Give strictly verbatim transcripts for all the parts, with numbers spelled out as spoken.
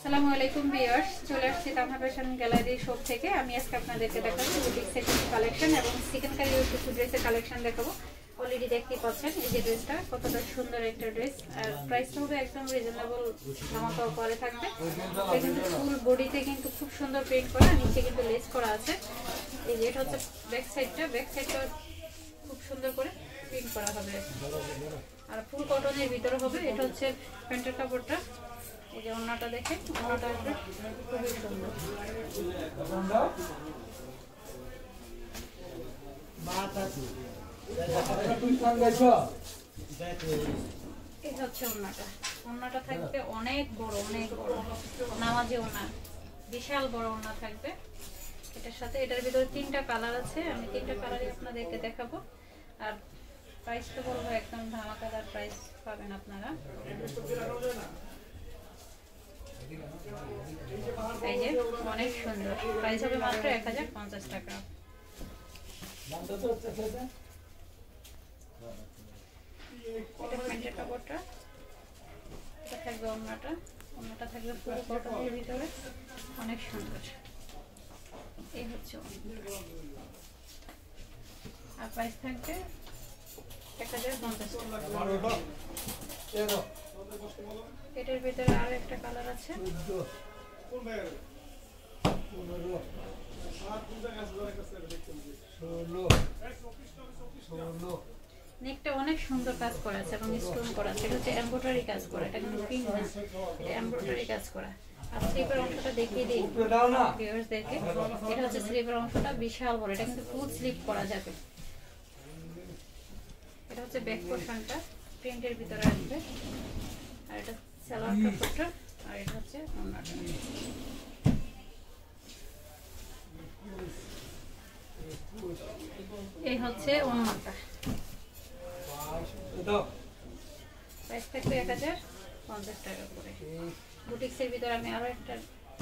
আসসালামু আলাইকুম ভিউয়ার্স, চলে আসছি তানহা ফ্যাশন গ্যালারি শপ থেকে। আমি আজকে আপনাদেরকে দেখাবো বুটিক সেটের কালেকশন এবং চিকেন কারি কিছু ড্রেসের কালেকশন দেখাবো। অলরেডি দেখতেই পাচ্ছেন এই যে ড্রেসটা কতটা সুন্দর একটা ড্রেস, আর প্রাইসটা হবে একদম রিজনেবল, ধামাকা পরে থাকবে। এটা কিন্তু ফুল বডিতে কিন্তু খুব সুন্দর প্রিন্ট করা, নিচে কিন্তু লেস করা আছে। এই যে এটা হচ্ছে ব্যাক সাইডটা, ব্যাক সাইডটা খুব সুন্দর করে প্রিন্ট করা হবে আর ফুল কটনের ভিতরে হবে। এটা হচ্ছে প্যান্টের কাপড়টা, এই যে ওন্নাটা দেখেন, ওন্নাটা আসবে খুবই সুন্দর। এই হচ্ছে ওন্নাটা, ওন্নাটা থাকবে অনেক বড়, অনেক বড় নামাজি ওন্না, বিশাল বড় ওন্না থাকবে এটার সাথে। এটার ভিতরে তিনটা কালার আছে, আমি তিনটা কালারই আপনাদেরকে দেখাবো। আর প্রাইসটা বলবো একদম ধামাকাদার প্রাইস পাবেন আপনারা। এই যে অনেক সুন্দর, প্রাইস হবে মাত্র এক হাজার পঞ্চাশ টাকা। এটা প্যান্টের কাপড়টা, এটা থাকবে ওন্নাটা, ওন্নাটা থাকবে পুরো কটনের ভিতরে, অনেক সুন্দর। এই হচ্ছে আর প্রাইস থাকবে এক হাজার পঞ্চাশ টাকা। এটার ভিতরে আরো একটা কালার আছে, নেকটা অনেক সুন্দর কাজ করা আছে এবং স্টোন করা আছে। এটা হচ্ছে এমব্রয়ডারি কাজ করা, এটা কিন্তু প্রিন্ট না, এটা এমব্রয়ডারি কাজ করা। আর স্লিভের অংশটা দেখিয়ে দিই ভিউয়ার্সদেরকে, এটা হচ্ছে স্লিভের অংশটা বিশাল বড়, এটা কিন্তু ফুল স্লিভ করা যাবে। এটা হচ্ছে ব্যাক পোরশনটা, প্রিন্টের ভিতরে আসবে। আর এটা সালোয়ার কাপড়টা, আর এটা হচ্ছে ওন্নাটা। এই হচ্ছে ওন্নাটা, প্রাইস থাকবে এক হাজার পঞ্চাশ টাকা করে। বুটিক্সের ভিতরে আমি আরো একটা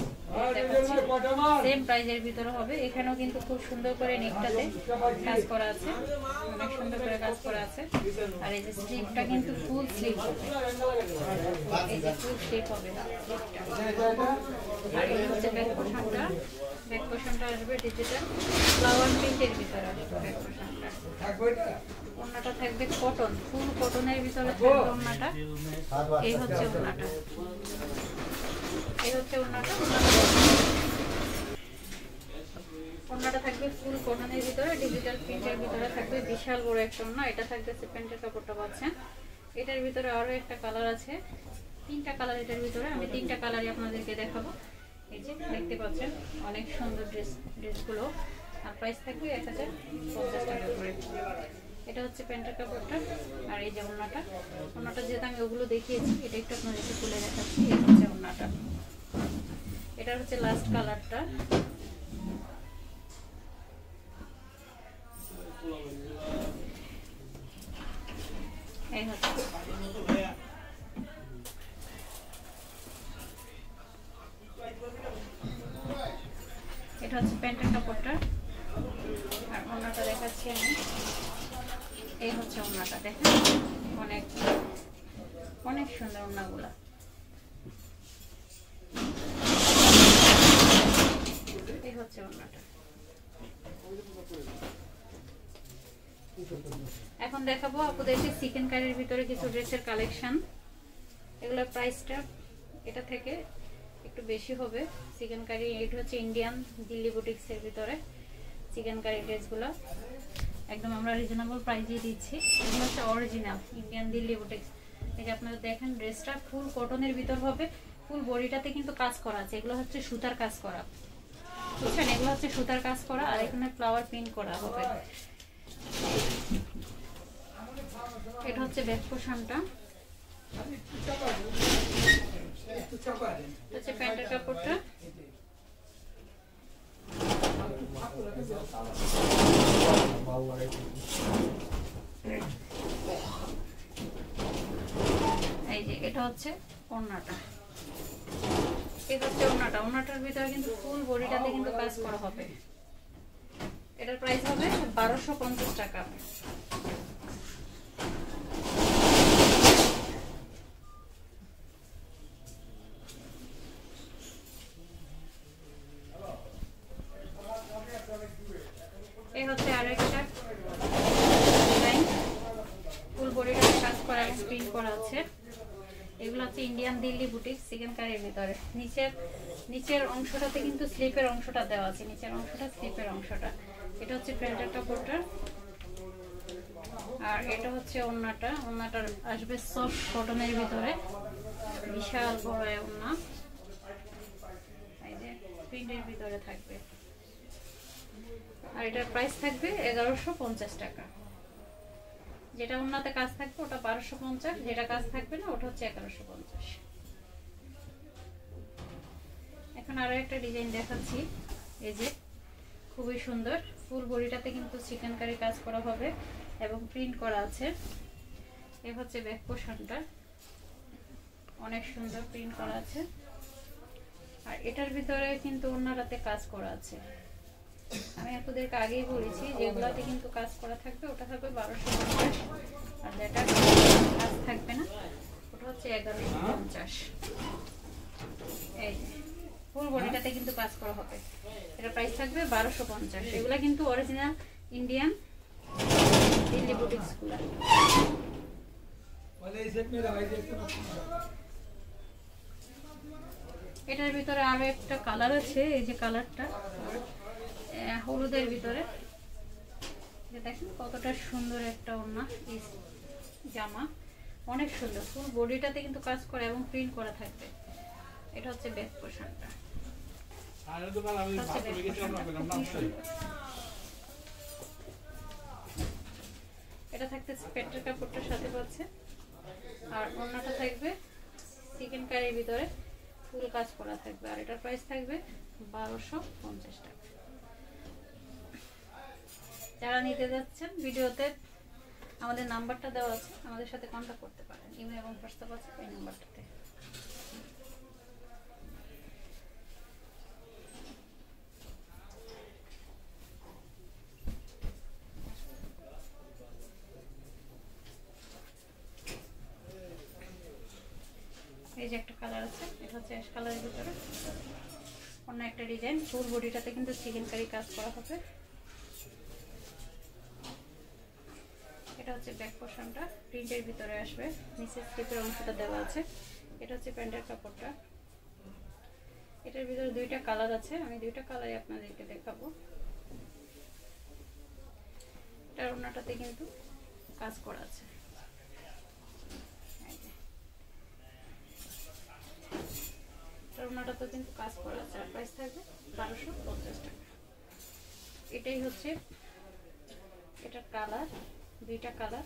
সেম প্রাইজের ভিতরে হবে। এখানেও কিন্তু খুব সুন্দর করে নেকটাতে কাজ করা আছে, অনেক সুন্দর করে কাজ করা আছে। আর এই যে স্লিভটা কিন্তু ফুল স্লিভ হবে, এই যে ফুল স্লিভ হবে স্লিভটা। আর এই হচ্ছে ব্যাক পোরশনটা, ব্যাক পোরশনটা আসবে ডিজিটাল ফ্লাওয়ার প্রিন্টের ভিতরে আসবে ব্যাক পোরশনটা। ওন্নাটা থাকবে কটন, ফুল কটনের ভিতরে থাকবে ওন্নাটা। এই হচ্ছে ওন্নাটা, এই হচ্ছে ওন্নাটা। ওন্নাটা থাকবে ফুল কটনের ভিতরে, ডিজিটাল প্রিন্টের ভিতরে থাকবে, বিশাল বড় একটা ওন্না। এটা থাকবে প্যান্টের কাপড়টা পাচ্ছেন। এটার ভিতরে আরো একটা কালার আছে, তিনটা কালার এটার ভিতরে, আমি তিনটা কালারই আপনাদেরকে দেখাবো। এই যে দেখতে পাচ্ছেন অনেক সুন্দর ড্রেস, ড্রেসগুলো। আর প্রাইস থাকবে এক হাজার পঞ্চাশ টাকা করে। এটা হচ্ছে প্যান্টের কাপড়টা, আর এই যে ওন্নাটা, ওন্নাটা যেহেতু আমি ওগুলো দেখিয়েছি, এটা একটু আপনাদেরকে তুলে দেখাচ্ছি। এই হচ্ছে ওন্নাটা, এটা হচ্ছে লাস্ট কালারটা। এই হচ্ছে এটা হচ্ছে প্যান্টের কাপড়টা, আর ওন্নাটা দেখাচ্ছি আমি। এই হচ্ছে ওন্নাটা, দেখেন অনেক অনেক সুন্দর ওন্নাগুলা। এই হচ্ছে ওন্নাটা। এখন দেখাবো আপনাদেরকে চিকেন কারির ভিতরে কিছু ড্রেসের কালেকশন। এগুলোর প্রাইসটা এটা থেকে একটু বেশি হবে। চিকেন কারি, এটা হচ্ছে ইন্ডিয়ান দিল্লি বুটিক্সের ভিতরে চিকেন কারি ড্রেসগুলো, একদম আমরা রিজনেবল প্রাইসে দিচ্ছি। এগুলো হচ্ছে অরিজিনাল ইন্ডিয়ান দিল্লি বুটিক্স। এই যে আপনারা দেখেন ড্রেসটা ফুল কটনের ভিতর হবে, ফুল বডিটাতে কিন্তু কাজ করা আছে। এগুলো হচ্ছে সুতার কাজ করা, বুঝছেন, এগুলো হচ্ছে সুতার কাজ করা, আর এখানে ফ্লাওয়ার প্রিন্ট করা হবে। এটা হচ্ছে ব্যাক পোরশনটা, হচ্ছে প্যান্টের কাপড়টা। এই যে এটা হচ্ছে ওন্নাটা, এটা হচ্ছে ওন্নাটা। ওন্নাটার ভিতরে কিন্তু ফুল বডিটাতে কিন্তু কাজ করা হবে। এটার প্রাইস হবে বারোশো পঞ্চাশ টাকা। দিল্লি বুটিক চিকেন কারির ভিতরে। নিচের নিচের অংশটাতে কিন্তু স্লিপের অংশটা দেওয়া আছে, নিচের অংশটা স্লিপের অংশটা। এটা হচ্ছে প্যান্টের কাপড়টা, আর এটা হচ্ছে ওড়নাটা। ওড়নাটা আসবে সফট কটনের ভিতরে, বিশাল বড় ওড়না, এই যে প্রিন্টের ভিতরে থাকবে। আর এটার প্রাইস থাকবে এগারোশো পঞ্চাশ টাকা। যেটা ওড়নাতে কাজ থাকবে ওটা বারোশো পঞ্চাশ, যেটা কাজ থাকবে না ওটা হচ্ছে এগারোশো পঞ্চাশ। এখন আরো একটা ডিজাইন দেখাচ্ছি, এই যে খুবই সুন্দর। ফুল বডিটাতে কিন্তু চিকেন কারি কাজ করা হবে এবং প্রিন্ট করা আছে। এ হচ্ছে ব্যাক পোর্শনটা, অনেক সুন্দর প্রিন্ট করা আছে। আর এটার ভিতরে কিন্তু ওড়নাটাতে কাজ করা আছে। আমি আপনাদেরকে আগেই বলেছি যেগুলাতে কিন্তু কাজ করা থাকবে ওটা থাকবে বারোশো পঞ্চাশ, আর যেটা কাজ থাকবে না ওটা হচ্ছে এগারোশো পঞ্চাশ। এই ফুল বডিটাতে কিন্তু কাজ করা হবে, এটা প্রাইস থাকবে বারোশো পঞ্চাশ। এগুলা কিন্তু অরিজিনাল ইন্ডিয়ান দিল্লি বুটিক্স গুলা। এটার ভিতরে আরো একটা কালার আছে, এই যে কালারটা হলুদের ভিতরে। দেখেন কতটা সুন্দর একটা ওড়না, জামা অনেক সুন্দর। ফুল বডিটাতে কিন্তু কাজ করা এবং প্রিন্ট করা থাকবে। এটা হচ্ছে ব্যাক পোর্শনটা। এটা থাকতেছে পেটের কাপড়টার সাথে পাচ্ছে, আর ওড়নাটা থাকবে চিকেন কারির ভিতরে ফুল কাজ করা থাকবে। আর এটার প্রাইস থাকবে বারোশো পঞ্চাশ টাকা। যারা নিতে যাচ্ছেন ভিডিওতে আমাদের নাম্বারটা দেওয়া আছে, আমাদের সাথে কন্ট্যাক্ট করতে পারেন। ইমেল এবং হোয়াটসঅ্যাপ আছে এই নাম্বারটাতে। এই যে একটা কালার আছে, এটা হচ্ছে অ্যাশ কালারের ভিতরে, অন্য একটা ডিজাইন। ফুল বডিটাতে কিন্তু চিকেন কারি কাজ করা হবে। এটা হচ্ছে ব্যাক পোর্শনটা, প্রিন্টের ভিতরে আসবে, নিচে স্লিপের অংশটা দেওয়া আছে। এটা হচ্ছে প্যান্টের কাপড়টা। এটার ভিতরে দুইটা কালার আছে, আমি দুইটা কালারই আপনাদেরকে দেখাবো। এটার ওড়নাটাতে কিন্তু কাজ করা আছে। ওড়নাটাতে কিন্তু কাজ করা আছে, আর প্রাইস থাকবে বারোশো পঞ্চাশ টাকা। এটাই হচ্ছে এটার কালার, দুইটা কালার।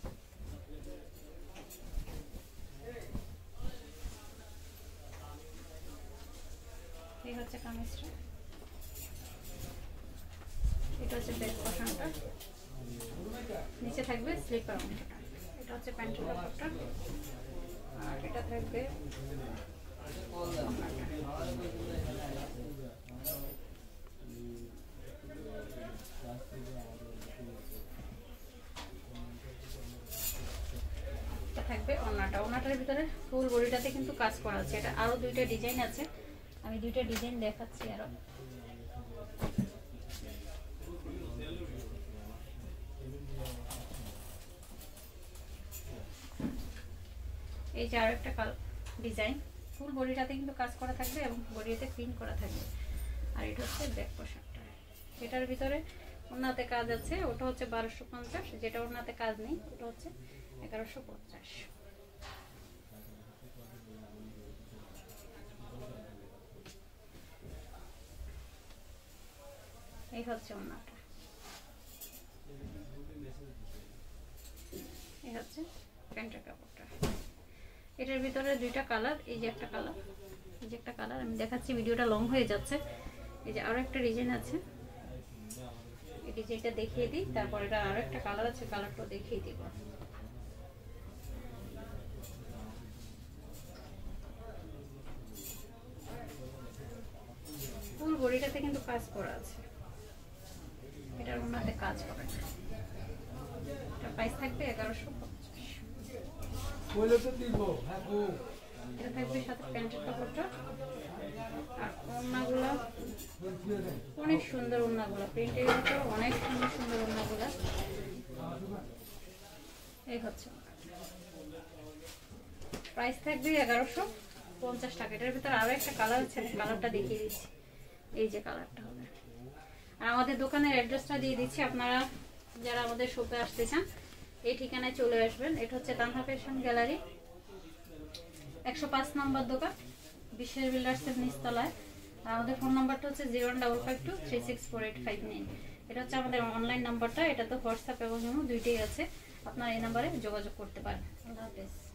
এই হচ্ছে কামিজটা, এটা হচ্ছে ব্যাক পোর্শনটা, নিচে থাকবে স্লিপার অংশটা। এটা হচ্ছে প্যান্টের কাপড়টা, আর এটা থাকবে থাকবে ওড়নাটা। ওড়নাটার ভিতরে ফুল বডিটাতে কিন্তু কাজ করা আছে। এটা আরো দুইটা ডিজাইন আছে, আমি দুইটা ডিজাইন দেখাচ্ছি। আরো এই যে আরো একটা ডিজাইন, ফুল বডিটাতে কিন্তু কাজ করা থাকবে এবং বডিতে প্রিন্ট করা থাকবে। আর এটা হচ্ছে ব্যাক পোর্শনটা। এটার ভিতরে ওড়নাতে কাজ আছে, ওটা হচ্ছে বারোশো পঞ্চাশ। যেটা ওড়নাতে কাজ নেই ওটা হচ্ছে এগারোশো পঞ্চাশ। এই হচ্ছে ওড়নাটা, এই হচ্ছে প্যান্টের কাপড়টা। এটার ভিতরে দুইটা কালার, এই যে একটা কালার, এই যে একটা কালার আমি দেখাচ্ছি, ভিডিওটা লং হয়ে যাচ্ছে। এই যে আরো একটা ডিজাইন আছে, এই ডিজাইনটা দেখিয়ে দিই, তারপর এটা আরো একটা কালার আছে, কালারটা দেখিয়ে দিব। ফুল বডিটাতে কিন্তু কাজ করা আছে, এটার ওড়নাতে কাজ করা। এটা প্রাইস থাকবে এগারোশো পঞ্চাশ। এটা থাকবে সাথে প্যান্টের কাপড়টা। আর ওড়নাগুলো অনেক সুন্দর, ওড়নাগুলো প্রিন্টের ভিতরে অনেক সুন্দর সুন্দর ওড়নাগুলো। এই হচ্ছে প্রাইস থাকবে এগারোশো পঞ্চাশ টাকা। এটার ভিতরে আরো একটা কালার আছে, কালারটা দেখিয়ে দিচ্ছি। এই যে কালারটা হবে। আর আমাদের দোকানের অ্যাড্রেসটা দিয়ে দিচ্ছি, আপনারা যারা আমাদের শপে আসতে চান এই ঠিকানায় চলে আসবেন। এটা হচ্ছে তানহা ফ্যাশন গ্যালারি, একশো পাঁচ নম্বর দোকান, বিশ্বের বিল্ডার্সের নিচতলায়। আর আমাদের ফোন নাম্বারটা হচ্ছে zero one double five two three six four eight five nine. এটা হচ্ছে আমাদের অনলাইন নাম্বারটা, এটা তো হোয়াটসঅ্যাপ এবং ইমো দুইটাই আছে, আপনারা এই নাম্বারে যোগাযোগ করতে পারেন। আল্লাহ হাফেজ।